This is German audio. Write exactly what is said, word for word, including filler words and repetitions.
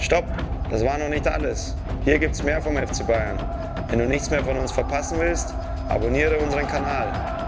Stopp! Das war noch nicht alles. Hier gibt's mehr vom F C Bayern. Wenn du nichts mehr von uns verpassen willst, abonniere unseren Kanal.